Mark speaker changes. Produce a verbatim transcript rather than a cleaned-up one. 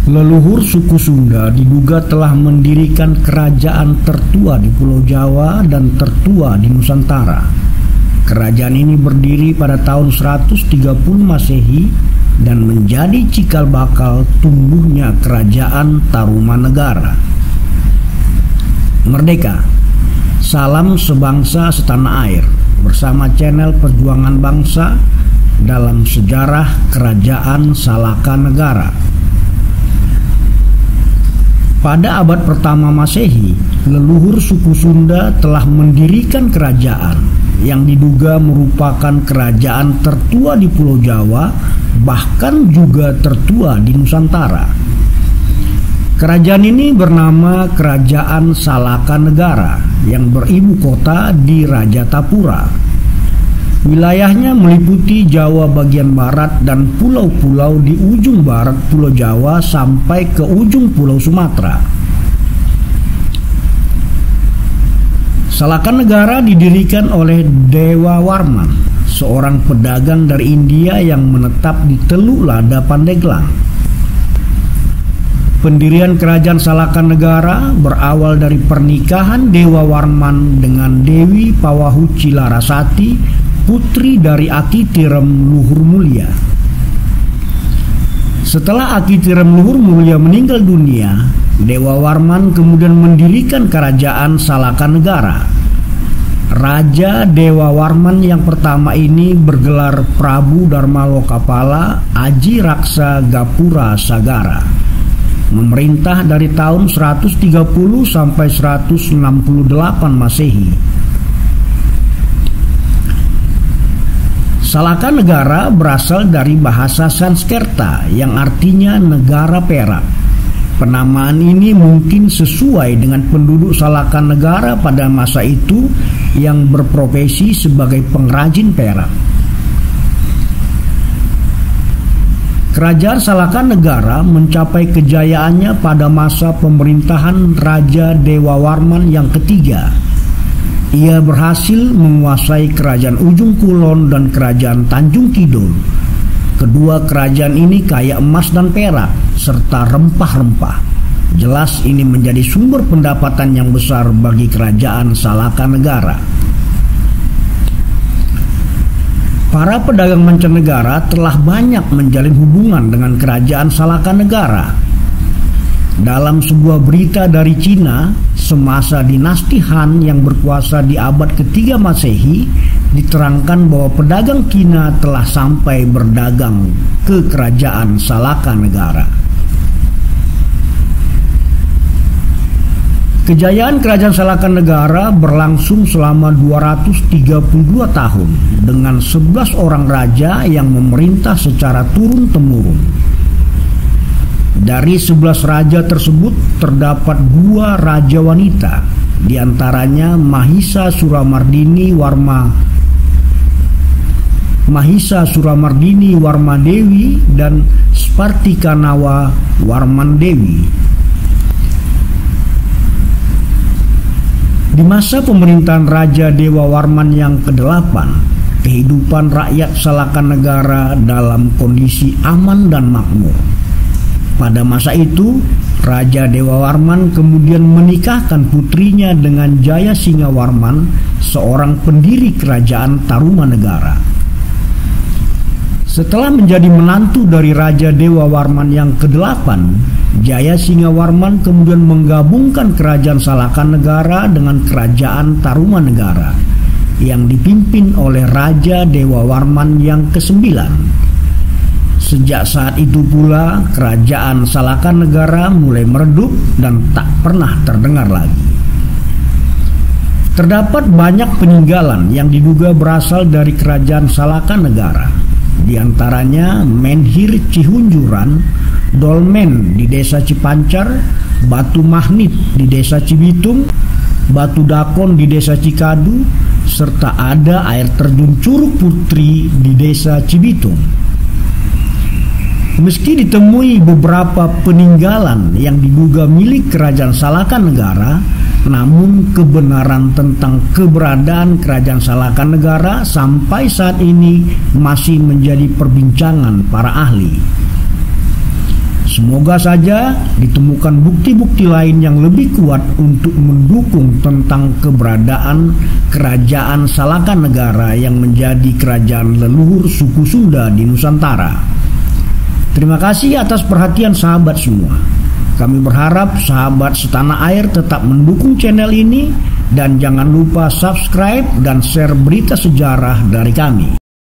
Speaker 1: Leluhur suku Sunda diduga telah mendirikan kerajaan tertua di Pulau Jawa dan tertua di Nusantara. Kerajaan ini berdiri pada tahun seratus tiga puluh Masehi dan menjadi cikal bakal tumbuhnya Kerajaan Tarumanegara. Merdeka! Salam sebangsa setanah air bersama channel Perjuangan Bangsa dalam sejarah Kerajaan Salaka Negara. Pada abad pertama Masehi, leluhur suku Sunda telah mendirikan kerajaan yang diduga merupakan kerajaan tertua di Pulau Jawa, bahkan juga tertua di Nusantara. Kerajaan ini bernama Kerajaan Salaka Negara yang beribu kota di Rajatapura. Wilayahnya meliputi Jawa bagian barat dan pulau-pulau di ujung barat Pulau Jawa sampai ke ujung Pulau Sumatera. Salaka Negara didirikan oleh Dewa Warman, seorang pedagang dari India yang menetap di Teluk Lada Pandeglang. Pendirian Kerajaan Salaka Negara berawal dari pernikahan Dewa Warman dengan Dewi Pawahuci Larasati, putri dari Akitirem Luhur Mulia. Setelah Akitirem Luhur Mulia meninggal dunia, Dewa Warman kemudian mendirikan Kerajaan Salaka Negara. Raja Dewa Warman yang pertama ini bergelar Prabu Darmalokapala Aji Raksa Gapura Sagara. Memerintah dari tahun seratus tiga puluh sampai seratus enam puluh delapan Masehi. Salaka Negara berasal dari bahasa Sanskerta yang artinya negara perak. Penamaan ini mungkin sesuai dengan penduduk Salaka Negara pada masa itu yang berprofesi sebagai pengrajin perak. Kerajaan Salaka Negara mencapai kejayaannya pada masa pemerintahan Raja Dewa Warman yang ketiga. Ia berhasil menguasai Kerajaan Ujung Kulon dan Kerajaan Tanjung Kidul. Kedua kerajaan ini kaya emas dan perak serta rempah-rempah. Jelas ini menjadi sumber pendapatan yang besar bagi Kerajaan Salaka Negara. Para pedagang mancanegara telah banyak menjalin hubungan dengan Kerajaan Salaka Negara. Dalam sebuah berita dari Cina, semasa dinasti Han yang berkuasa di abad ketiga Masehi, diterangkan bahwa pedagang Cina telah sampai berdagang ke Kerajaan Salaka Negara. Kejayaan Kerajaan Salaka Negara berlangsung selama dua ratus tiga puluh dua tahun dengan sebelas orang raja yang memerintah secara turun-temurun. Dari sebelas raja tersebut terdapat dua raja wanita, diantaranya Mahisa Suramardini Warma Mahisa Suramardini Warmadewi dan Spartikanawa Warmandewi. Di masa pemerintahan Raja Dewa Warman yang kedelapan, kehidupan rakyat Salaka Negara dalam kondisi aman dan makmur. Pada masa itu, Raja Dewa Warman kemudian menikahkan putrinya dengan Jaya Singa Warman, seorang pendiri Kerajaan Tarumanegara. Setelah menjadi menantu dari Raja Dewa Warman yang kedelapan, Jaya Singa Warman kemudian menggabungkan Kerajaan Salaka Negara dengan Kerajaan Tarumanegara yang dipimpin oleh Raja Dewa Warman yang kesembilan. Sejak saat itu pula Kerajaan Salaka Negara mulai meredup dan tak pernah terdengar lagi. Terdapat banyak peninggalan yang diduga berasal dari Kerajaan Salaka Negara. Di antaranya Menhir Cihunjuran, Dolmen di Desa Cipancar, Batu Mahnit di Desa Cibitung, Batu Dakon di Desa Cikadu, serta ada air terjun Curug Putri di Desa Cibitung. Meski ditemui beberapa peninggalan yang diduga milik Kerajaan Salaka Negara, namun kebenaran tentang keberadaan Kerajaan Salaka Negara sampai saat ini masih menjadi perbincangan para ahli. Semoga saja ditemukan bukti-bukti lain yang lebih kuat untuk mendukung tentang keberadaan Kerajaan Salakan Negara yang menjadi kerajaan leluhur suku Sunda di Nusantara. Terima kasih atas perhatian sahabat semua. Kami berharap sahabat setanah air tetap mendukung channel ini dan jangan lupa subscribe dan share berita sejarah dari kami.